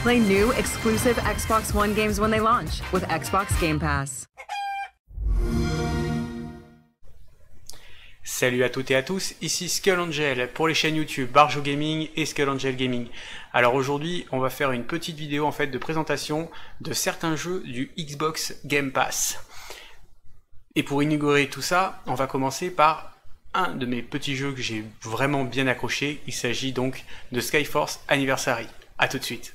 Play new exclusive Xbox One games when they launch with Xbox Game Pass. Salut à toutes et à tous, ici Skull Angel pour les chaînes YouTube Barjo Gaming et Skull Angel Gaming. Alors aujourd'hui, on va faire une petite vidéo en fait de présentation de certains jeux du Xbox Game Pass. Et pour inaugurer tout ça, on va commencer par un de mes petits jeux que j'ai vraiment bien accroché. Il s'agit donc de Skyforce Anniversary. A tout de suite.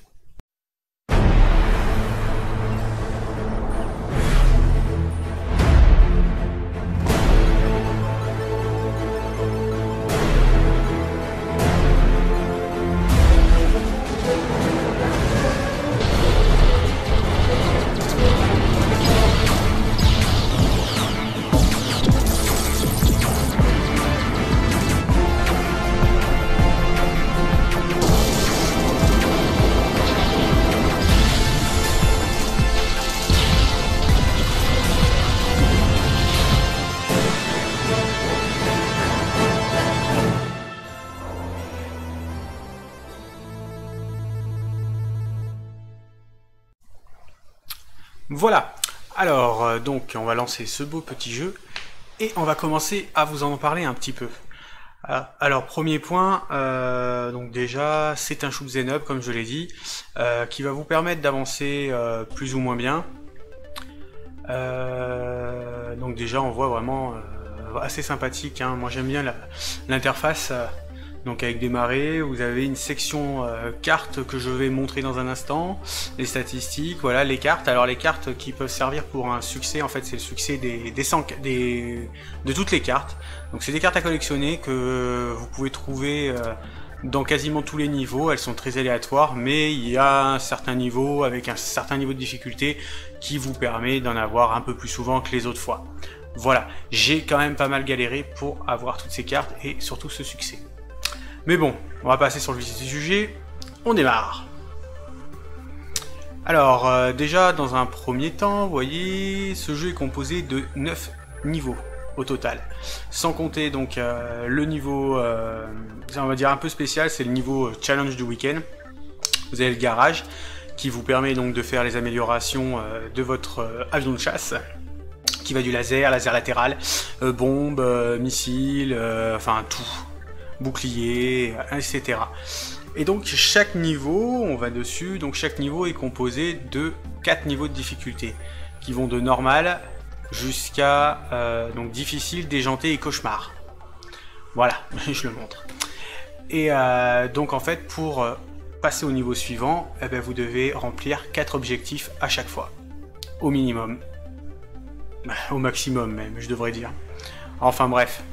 Voilà, alors donc on va lancer ce beau petit jeu et on va commencer à vous en parler un petit peu. Alors premier point, donc déjà c'est un shoot'em up comme je l'ai dit, qui va vous permettre d'avancer plus ou moins bien. Donc déjà on voit vraiment assez sympathique, hein. Moi j'aime bien l'interface. Donc avec démarrer, vous avez une section cartes que je vais montrer dans un instant, les statistiques, voilà les cartes. Alors les cartes qui peuvent servir pour un succès, en fait c'est le succès de toutes les cartes. Donc c'est des cartes à collectionner que vous pouvez trouver dans quasiment tous les niveaux. Elles sont très aléatoires, mais il y a un certain niveau avec un certain niveau de difficulté qui vous permet d'en avoir un peu plus souvent que les autres fois. Voilà, j'ai quand même pas mal galéré pour avoir toutes ces cartes et surtout ce succès. Mais bon, on va passer sur le vif du sujet, on démarre. Alors, déjà, dans un premier temps, vous voyez, ce jeu est composé de 9 niveaux au total. Sans compter donc le niveau, on va dire un peu spécial, c'est le niveau challenge du week-end. Vous avez le garage, qui vous permet donc de faire les améliorations de votre avion de chasse, qui va du laser latéral, bombe, missile, enfin tout. Bouclier, etc. Et donc chaque niveau, on va dessus, donc chaque niveau est composé de 4 niveaux de difficulté, qui vont de normal jusqu'à donc difficile, déjanté et cauchemar. Voilà, je le montre. Et donc en fait pour passer au niveau suivant, eh bien, vous devez remplir 4 objectifs à chaque fois, au minimum, au maximum même, je devrais dire. Enfin bref.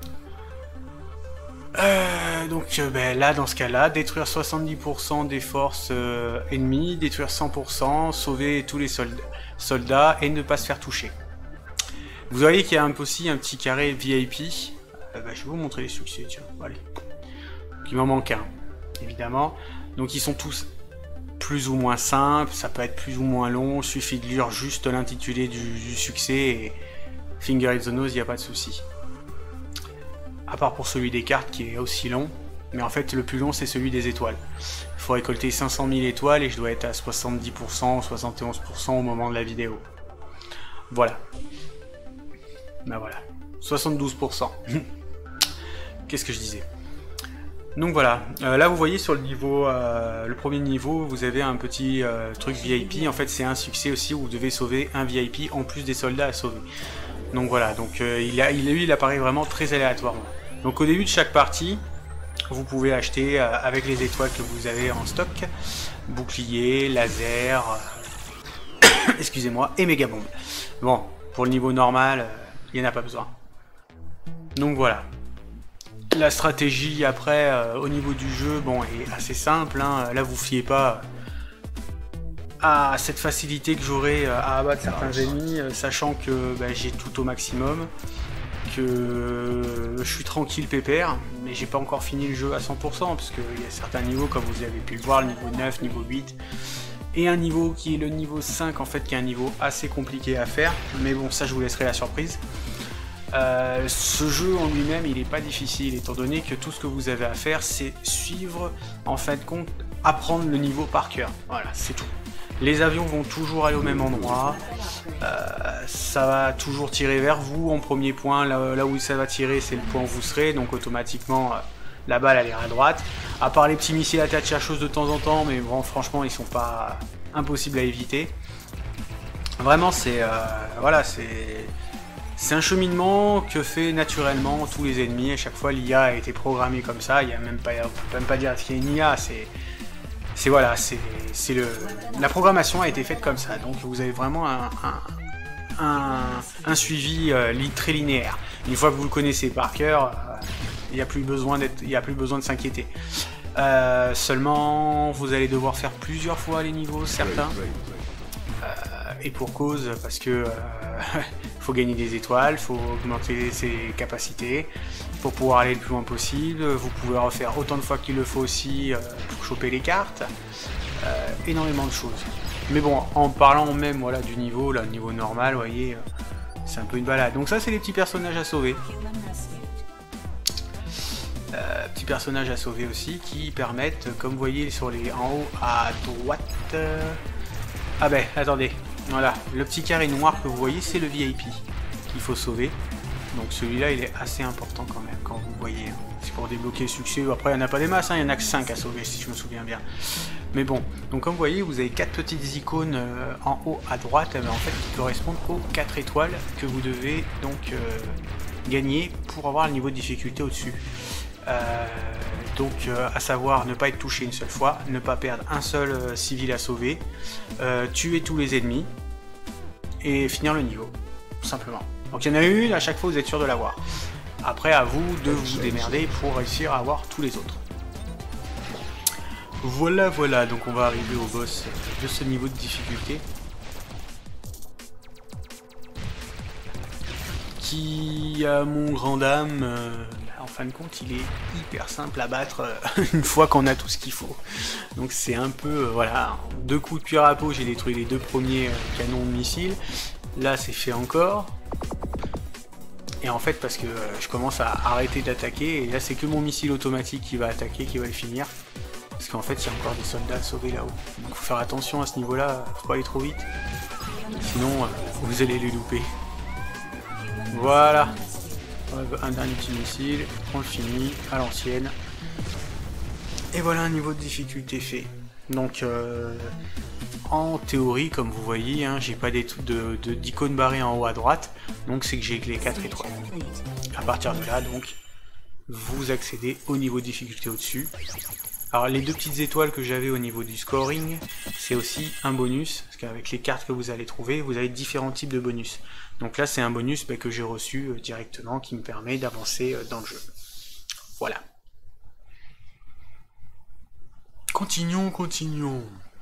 Donc là dans ce cas là, détruire 70% des forces ennemies, détruire 100%, sauver tous les soldats et ne pas se faire toucher. Vous voyez qu'il y a aussi un petit carré VIP. Je vais vous montrer les succès, tiens, allez. Donc, il m'en manque un, évidemment. Donc ils sont tous plus ou moins simples, ça peut être plus ou moins long, il suffit de lire juste l'intitulé du succès et finger in the nose, il n'y a pas de souci. À part pour celui des cartes qui est aussi long, mais en fait le plus long c'est celui des étoiles. Il faut récolter 500 000 étoiles et je dois être à 70%, 71% au moment de la vidéo. Voilà. Ben voilà. 72%. Qu'est-ce que je disais? Donc voilà, là vous voyez sur le niveau, le premier niveau, vous avez un petit truc VIP. En fait c'est un succès aussi où vous devez sauver un VIP en plus des soldats à sauver. Donc voilà, donc lui il apparaît vraiment très aléatoirement. Donc au début de chaque partie, vous pouvez acheter avec les étoiles que vous avez en stock, bouclier, laser, excusez-moi, et méga bombe. Bon, pour le niveau normal, il n'y en a pas besoin. Donc voilà. La stratégie après, au niveau du jeu, bon, est assez simple, hein. Là vous fiez pas à cette facilité que j'aurai à abattre certains ennemis, sachant que j'ai tout au maximum, que je suis tranquille pépère, mais j'ai pas encore fini le jeu à 100%, parce qu'il y a certains niveaux, comme vous avez pu le voir, le niveau 9, niveau 8, et un niveau qui est le niveau 5, en fait, qui est un niveau assez compliqué à faire, mais bon, ça je vous laisserai la surprise. Ce jeu en lui-même il n'est pas difficile étant donné que tout ce que vous avez à faire c'est suivre en fin de compte apprendre le niveau par cœur. Voilà, c'est tout. Les avions vont toujours aller au même endroit, ça va toujours tirer vers vous en premier point, là où ça va tirer c'est le point où vous serez, donc automatiquement la balle elle ira à droite. À part les petits missiles à tête chercheuse de temps en temps, mais bon franchement ils sont pas impossibles à éviter. Vraiment c'est voilà, c'est un cheminement que fait naturellement tous les ennemis. À chaque fois l'IA a été programmée comme ça, il y a même pas, on peut même pas dire qu'il y a une IA, voilà, la programmation a été faite comme ça, donc vous avez vraiment un suivi très linéaire. Une fois que vous le connaissez par cœur, il n'y a plus besoin de s'inquiéter. Seulement, vous allez devoir faire plusieurs fois les niveaux, certains, et pour cause, parce que faut gagner des étoiles, faut augmenter ses capacités pour pouvoir aller le plus loin possible. Vous pouvez refaire autant de fois qu'il le faut aussi pour choper les cartes. Énormément de choses. Mais bon, en parlant même voilà, du niveau, là, niveau normal, vous voyez, c'est un peu une balade. Donc ça, c'est les petits personnages à sauver. Petits personnages à sauver aussi qui permettent, comme vous voyez sur les en haut à droite. Ah ben, attendez. Voilà, le petit carré noir que vous voyez, c'est le VIP qu'il faut sauver. Donc celui-là, il est assez important quand même, quand vous voyez. C'est pour débloquer le succès. Après, il n'y en a pas des masses, hein, il n'y en a que 5 à sauver, si je me souviens bien. Mais bon, donc comme vous voyez, vous avez 4 petites icônes en haut à droite, en fait, qui correspondent aux 4 étoiles que vous devez donc gagner pour avoir le niveau de difficulté au-dessus. Donc à savoir ne pas être touché une seule fois, ne pas perdre un seul civil à sauver, tuer tous les ennemis et finir le niveau, tout simplement. Donc il y en a une, à chaque fois vous êtes sûr de l'avoir. Après à vous de vous démerder pour réussir à avoir tous les autres. Voilà, voilà, donc on va arriver au boss de ce niveau de difficulté. Qui, à mon grand dame, en fin de compte, il est hyper simple à battre une fois qu'on a tout ce qu'il faut. Donc c'est un peu, voilà, 2 coups de cuir à peau, j'ai détruit les 2 premiers canons de missiles. Là, c'est fait encore. Et en fait, parce que je commence à arrêter d'attaquer, et là, c'est que mon missile automatique qui va attaquer, qui va le finir. Parce qu'en fait, il y a encore des soldats à sauver là-haut. Donc faut faire attention à ce niveau-là, faut pas aller trop vite. Sinon, vous allez les louper. Voilà. Un dernier petit missile, on le finit à l'ancienne. Et voilà un niveau de difficulté fait. Donc en théorie, comme vous voyez, hein, j'ai pas d'icône barrée en haut à droite, donc c'est que j'ai les 4 étoiles. À partir de là, donc, vous accédez au niveau de difficulté au-dessus. Alors les 2 petites étoiles que j'avais au niveau du scoring, c'est aussi un bonus, parce qu'avec les cartes que vous allez trouver, vous avez différents types de bonus. Donc là c'est un bonus que j'ai reçu directement qui me permet d'avancer dans le jeu. Voilà. Continuons, continuons.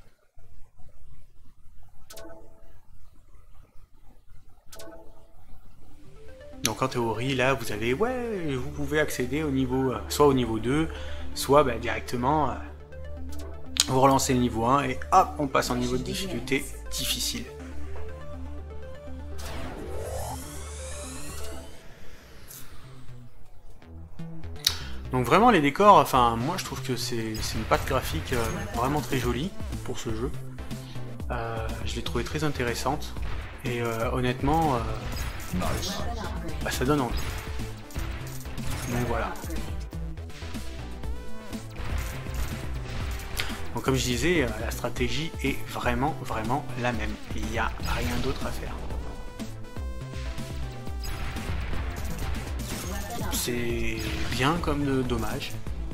Donc en théorie là vous avez, vous pouvez accéder au niveau, soit au niveau 2, soit directement vous relancez le niveau 1 et hop on passe en niveau de difficulté difficile. Donc vraiment les décors, enfin moi je trouve que c'est une patte graphique vraiment très jolie pour ce jeu. Je l'ai trouvé très intéressante et honnêtement ça donne envie. Donc voilà. Donc comme je disais, la stratégie est vraiment la même. Il n'y a rien d'autre à faire. C'est bien comme dommage.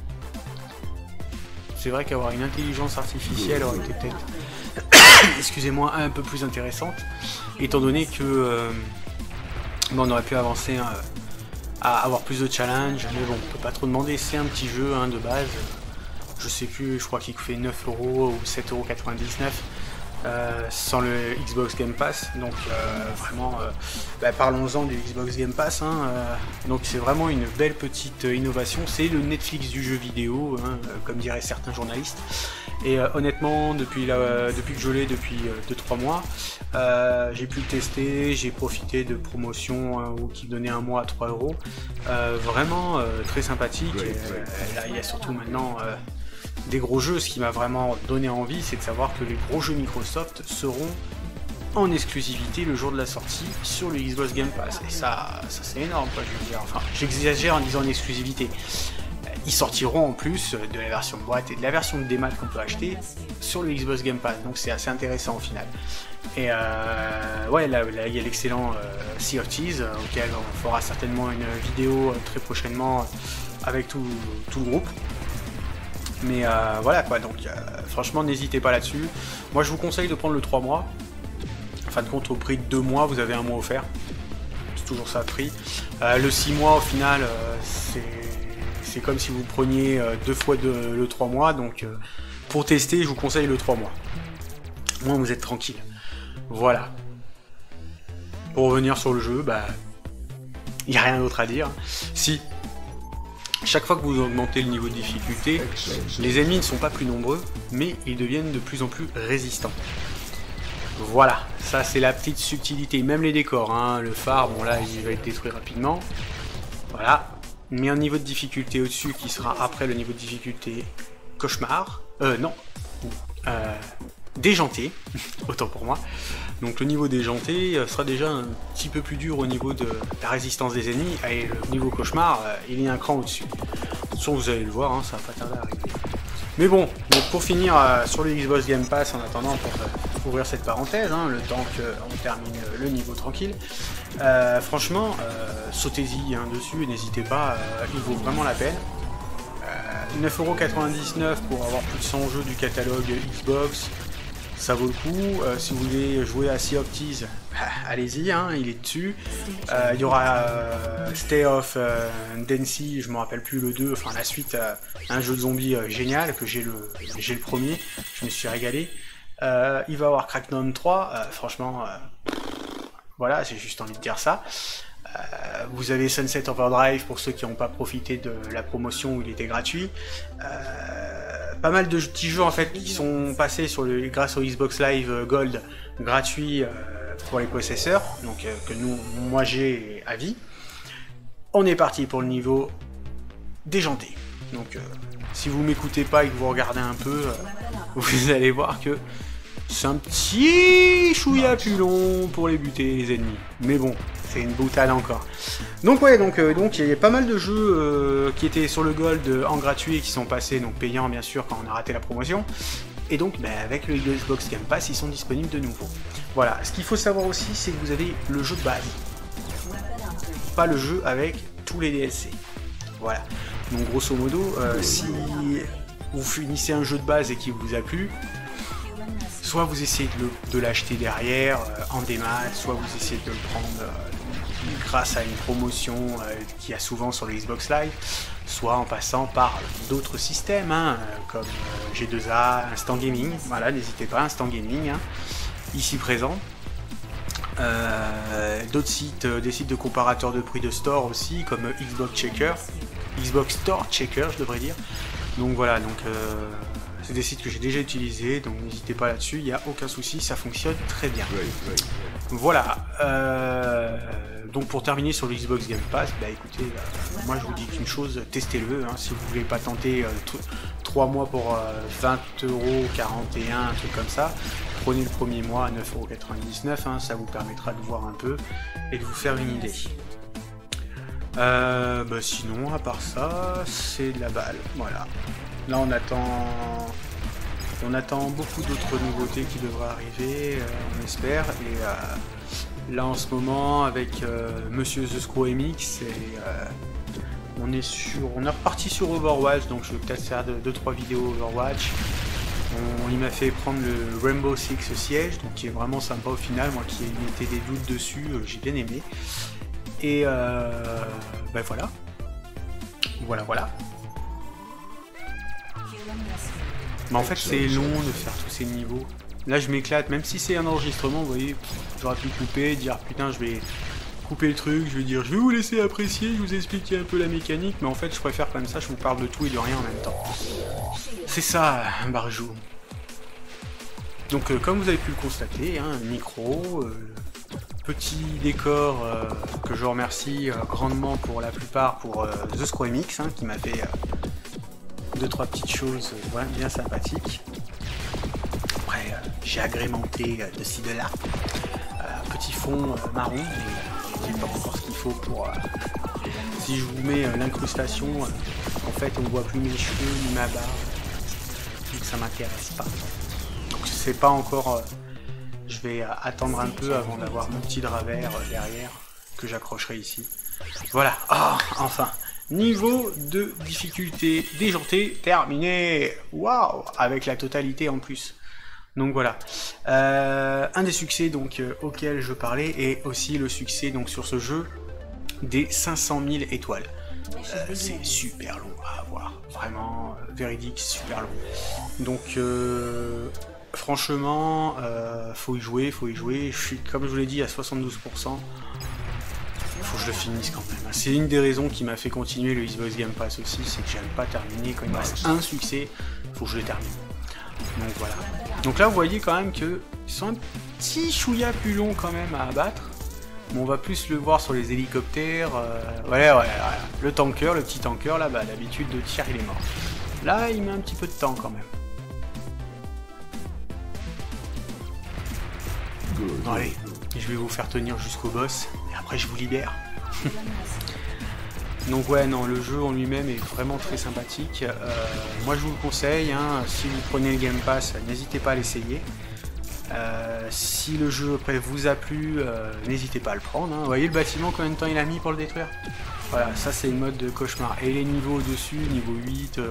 C'est vrai qu'avoir une intelligence artificielle aurait été peut-être, excusez-moi, un peu plus intéressante, étant donné que on aurait pu avancer à avoir plus de challenges, mais bon, on peut pas trop demander, c'est un petit jeu de base. Je sais plus, je crois qu'il fait 9€ ou 7,99€ sans le Xbox Game Pass, donc vraiment parlons-en du Xbox Game Pass, donc c'est vraiment une belle petite innovation, c'est le Netflix du jeu vidéo, comme diraient certains journalistes, et honnêtement depuis que je l'ai depuis 2-3 mois, j'ai pu le tester, j'ai profité de promotions qui donnaient un mois à 3€, vraiment très sympathique, et là il y a surtout maintenant des gros jeux, ce qui m'a vraiment donné envie, c'est de savoir que les gros jeux Microsoft seront en exclusivité le jour de la sortie sur le Xbox Game Pass. Et ça c'est énorme, quoi, je veux dire. Enfin, j'exagère en disant en exclusivité. Ils sortiront en plus de la version boîte et de la version de démat qu'on peut acheter sur le Xbox Game Pass, donc c'est assez intéressant au final. Et ouais, là il y a l'excellent Sea of Thieves, auquel on fera certainement une vidéo très prochainement avec tout le groupe. Mais voilà quoi, donc franchement n'hésitez pas là-dessus. Moi je vous conseille de prendre le 3 mois. En fin de compte, au prix de 2 mois, vous avez un mois offert. C'est toujours ça le prix. Le 6 mois au final, c'est comme si vous preniez 2 fois le 3 mois, donc pour tester, je vous conseille le 3 mois. Au moins vous êtes tranquille. Voilà. Pour revenir sur le jeu, bah, il n'y a rien d'autre à dire. Si, chaque fois que vous augmentez le niveau de difficulté, les ennemis ne sont pas plus nombreux, mais ils deviennent de plus en plus résistants. Voilà, ça c'est la petite subtilité, même les décors, hein. Le phare, bon là il va être détruit rapidement. Voilà. Mais un niveau de difficulté au-dessus qui sera après le niveau de difficulté cauchemar. Non. Déjanté. Autant pour moi. Donc le niveau déjanté sera déjà un petit peu plus dur au niveau de la résistance des ennemis. Et le niveau cauchemar, il est un cran au-dessus. Attention, vous allez le voir, hein, ça va pas tarder à arriver. Mais bon, donc pour finir sur le Xbox Game Pass, en attendant pour ouvrir cette parenthèse, hein, le temps qu'on termine le niveau tranquille, franchement, sautez-y dessus, n'hésitez pas, il vaut vraiment la peine. 9,99€ pour avoir plus de 100 jeux du catalogue Xbox, ça vaut le coup. Si vous voulez jouer à Sea of Thieves, allez-y, hein, il est dessus. Il y aura Stay of Dancy, je me rappelle plus le 2, enfin la suite, un jeu de zombies génial, que j'ai le premier, je me suis régalé. Il va y avoir Crackdown 3, franchement, voilà, j'ai juste envie de dire ça. Vous avez Sunset Overdrive pour ceux qui n'ont pas profité de la promotion où il était gratuit. Pas mal de petits jeux en fait qui sont passés grâce au Xbox Live Gold gratuit pour les possesseurs, donc que moi j'ai à vie. On est parti pour le niveau déjanté. Donc si vous m'écoutez pas et que vous regardez un peu, vous allez voir que c'est un petit chouïa plus long pour les buter les ennemis. Mais bon, c'est une boutade encore. Donc ouais, donc il y a pas mal de jeux qui étaient sur le Gold en gratuit et qui sont passés donc payants bien sûr quand on a raté la promotion. Et donc avec le Xbox Game Pass, ils sont disponibles de nouveau. Voilà, ce qu'il faut savoir aussi, c'est que vous avez le jeu de base. Pas le jeu avec tous les DLC. Voilà. Donc grosso modo, si vous finissez un jeu de base et qu'il vous a plu, soit vous essayez de l'acheter derrière en démat, soit vous essayez de le prendre grâce à une promotion qu'il y a souvent sur le Xbox Live, soit en passant par d'autres systèmes comme G2A, Instant Gaming. Voilà, n'hésitez pas, Instant Gaming, ici présent. D'autres sites, des sites de comparateurs de prix de store aussi, comme Xbox Store Checker, je devrais dire. Donc voilà, donc c'est des sites que j'ai déjà utilisés, donc n'hésitez pas là-dessus, il n'y a aucun souci, ça fonctionne très bien. Voilà, donc pour terminer sur le Xbox Game Pass, bah écoutez, moi je vous dis qu'une chose, testez-le, si vous voulez pas tenter 3 mois pour 20€, 41, un truc comme ça, prenez le premier mois à 9,99€, ça vous permettra de voir un peu et de vous faire une idée. Sinon, à part ça, c'est de la balle, voilà. Là on attend beaucoup d'autres nouveautés qui devraient arriver, on espère, et là en ce moment avec Monsieur The Screw MX, on est reparti sur Overwatch, donc je vais peut-être faire 2-3 vidéos Overwatch. Il m'a fait prendre le Rainbow Six Siege, donc qui est vraiment sympa au final, moi qui mettais des doutes dessus, j'ai bien aimé. Et voilà. Mais en fait c'est long de faire tous ces niveaux. Là je m'éclate, même si c'est un enregistrement, vous voyez, j'aurais pu couper, dire putain je vais couper le truc, je vais dire je vais vous laisser apprécier, je vous expliquer un peu la mécanique, mais en fait je préfère comme ça, je vous parle de tout et de rien en même temps. C'est ça un barjou. Donc comme vous avez pu le constater, micro, petit décor que je remercie grandement pour la plupart pour The Screw MX qui m'a fait 2-3 petites choses bien sympathiques. Après, j'ai agrémenté de ci de là un petit fond marron, mais j'ai pas encore ce qu'il faut pour... si je vous mets l'incrustation, en fait on ne voit plus mes cheveux ni ma barbe, donc ça m'intéresse pas. Donc c'est pas encore... je vais attendre un peu avant d'avoir mon petit drap vert derrière, que j'accrocherai ici. Voilà, enfin, niveau de difficulté déjanté terminé. Waouh, avec la totalité en plus. Donc voilà, un des succès donc auquel je parlais, et aussi le succès donc sur ce jeu des 500 000 étoiles. C'est super long à avoir, vraiment véridique, super long. Donc franchement, faut y jouer. Je suis, comme je vous l'ai dit, à 72%. Faut que je le finisse quand même. C'est une des raisons qui m'a fait continuer le Xbox Game Pass aussi, c'est que j'aime pas terminer. Quand il me reste un succès, faut que je le termine. Donc voilà. Donc là vous voyez quand même que ils sont un petit chouïa plus long quand même à abattre. Bon, on va plus le voir sur les hélicoptères. Voilà. Le tanker, le petit tanker là, bah d'habitude de tir il est mort. Là il met un petit peu de temps quand même. Allez, je vais vous faire tenir jusqu'au boss, et après je vous libère. Donc ouais, non, le jeu en lui-même est vraiment très sympathique. Moi je vous le conseille, hein, si vous prenez le Game Pass, n'hésitez pas à l'essayer. Si le jeu après vous a plu, n'hésitez pas à le prendre. Hein. Vous voyez le bâtiment, combien de temps il a mis pour le détruire? Voilà, ça c'est une mode de cauchemar. Et les niveaux au-dessus, niveau 8...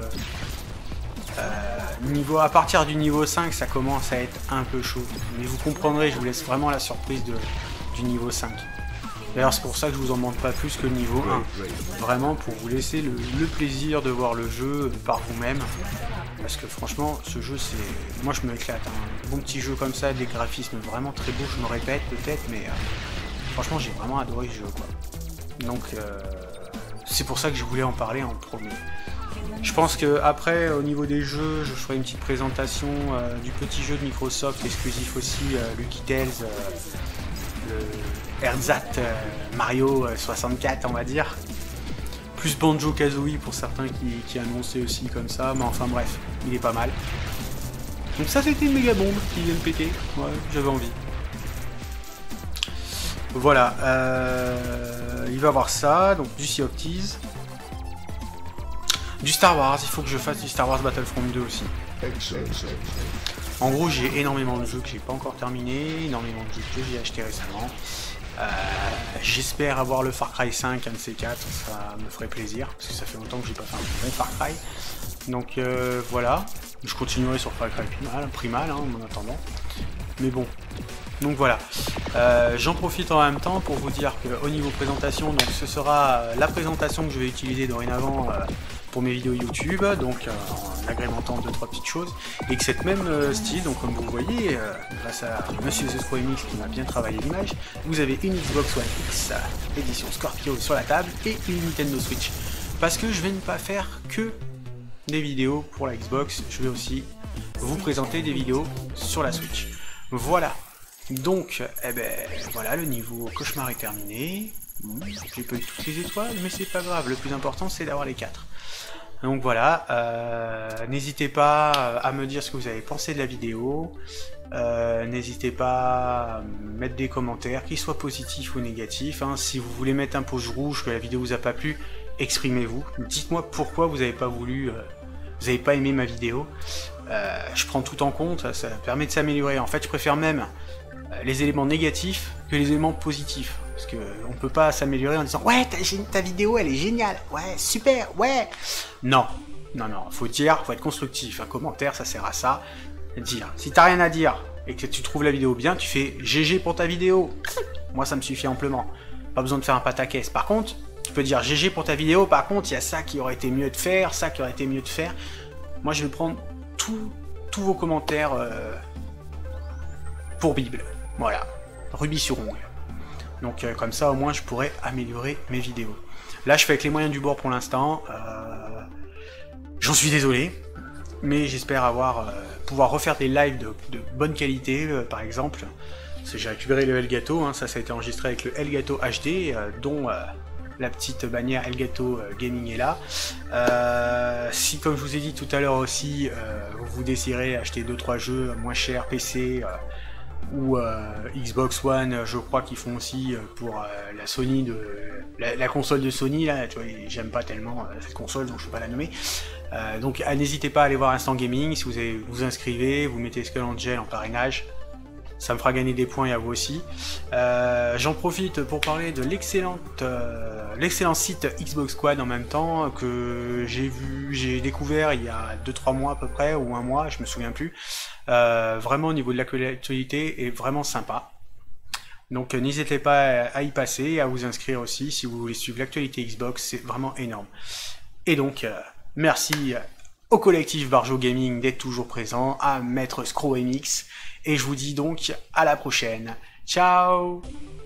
à partir du niveau 5, ça commence à être un peu chaud. Mais vous comprendrez, je vous laisse vraiment la surprise du niveau 5. D'ailleurs, c'est pour ça que je vous en demande pas plus que le niveau 1. Vraiment pour vous laisser le plaisir de voir le jeu par vous-même. Parce que franchement, ce jeu, c'est... Moi, je me éclate. Un bon petit jeu comme ça, des graphismes vraiment très beaux, je me répète peut-être, mais franchement, j'ai vraiment adoré ce jeu, quoi. Donc, c'est pour ça que je voulais en parler en premier. Je pense que après, au niveau des jeux, je ferai une petite présentation du petit jeu de Microsoft, exclusif aussi, Lucky Tales, le Ersatz Mario 64, on va dire. Plus Banjo-Kazooie pour certains qui annonçaient aussi comme ça, mais enfin bref, il est pas mal. Donc ça, c'était une méga bombe qui vient de péter, ouais, j'avais envie. Voilà, il va y avoir ça, donc du Sea of Thieves. Du Star Wars, il faut que je fasse du Star Wars Battlefront 2 aussi. En gros, j'ai énormément de jeux que j'ai pas encore terminé, énormément de jeux que j'ai acheté récemment. J'espère avoir le Far Cry 5, un de ces quatre, ça me ferait plaisir, parce que ça fait longtemps que j'ai pas fait un bon Far Cry. Donc voilà, je continuerai sur Far Cry Primal hein, en attendant. Mais bon, donc voilà. J'en profite en même temps pour vous dire qu'au niveau présentation, donc ce sera la présentation que je vais utiliser dorénavant pour mes vidéos YouTube, donc en agrémentant 2-3 petites choses, et que cette même style, donc comme vous voyez, grâce à Monsieur TheSquareMix qui m'a bien travaillé l'image, vous avez une Xbox One X édition Scorpio sur la table et une Nintendo Switch. Parce que je vais ne pas faire que des vidéos pour la Xbox, je vais aussi vous présenter des vidéos sur la Switch. Voilà. Donc, eh ben, voilà, le niveau cauchemar est terminé. J'ai pas eu toutes les étoiles, mais c'est pas grave. Le plus important, c'est d'avoir les 4. Donc voilà, n'hésitez pas à me dire ce que vous avez pensé de la vidéo. N'hésitez pas à mettre des commentaires, qu'ils soient positifs ou négatifs. Hein. Si vous voulez mettre un pouce rouge, que la vidéo vous a pas plu, exprimez-vous. Dites-moi pourquoi vous n'avez pas voulu, vous n'avez pas aimé ma vidéo. Je prends tout en compte, ça permet de s'améliorer. En fait, je préfère même les éléments négatifs que les éléments positifs. Parce qu'on peut pas s'améliorer en disant « Ouais, ta vidéo, elle est géniale. Ouais, super, ouais !» Non, faut dire, faut être constructif. Un commentaire, ça sert à ça. Dire. Si t'as rien à dire et que tu trouves la vidéo bien, tu fais « GG pour ta vidéo !» Moi, ça me suffit amplement. Pas besoin de faire un pataquès. Par contre, tu peux dire « GG pour ta vidéo !» Par contre, il y a ça qui aurait été mieux de faire, ça qui aurait été mieux de faire. Moi, je vais prendre tous vos commentaires pour Bible. Voilà. Rubis sur ongle. Donc comme ça au moins je pourrais améliorer mes vidéos. Là je fais avec les moyens du bord pour l'instant. J'en suis désolé. Mais j'espère pouvoir refaire des lives de bonne qualité par exemple. Parce que j'ai récupéré le Elgato, hein, ça a été enregistré avec le Elgato HD dont la petite bannière Elgato Gaming est là. Si, comme je vous ai dit tout à l'heure aussi, vous désirez acheter 2-3 jeux moins chers PC ou Xbox One, je crois qu'ils font aussi pour la Sony la console de Sony là, tu vois, j'aime pas tellement cette console donc je ne vais pas la nommer. Donc n'hésitez pas à aller voir Instant Gaming, si vous inscrivez, vous mettez Skull Angel en parrainage, ça me fera gagner des points et à vous aussi. J'en profite pour parler de l'excellent site Xbox Squad en même temps, que j'ai découvert il y a 2-3 mois à peu près, ou un mois, je me souviens plus. Vraiment au niveau de l'actualité est vraiment sympa. Donc n'hésitez pas à y passer et à vous inscrire aussi si vous voulez suivre l'actualité Xbox, c'est vraiment énorme. Et donc merci au collectif Barjo Gaming d'être toujours présent, à Maître ScrowMX, et je vous dis donc à la prochaine. Ciao!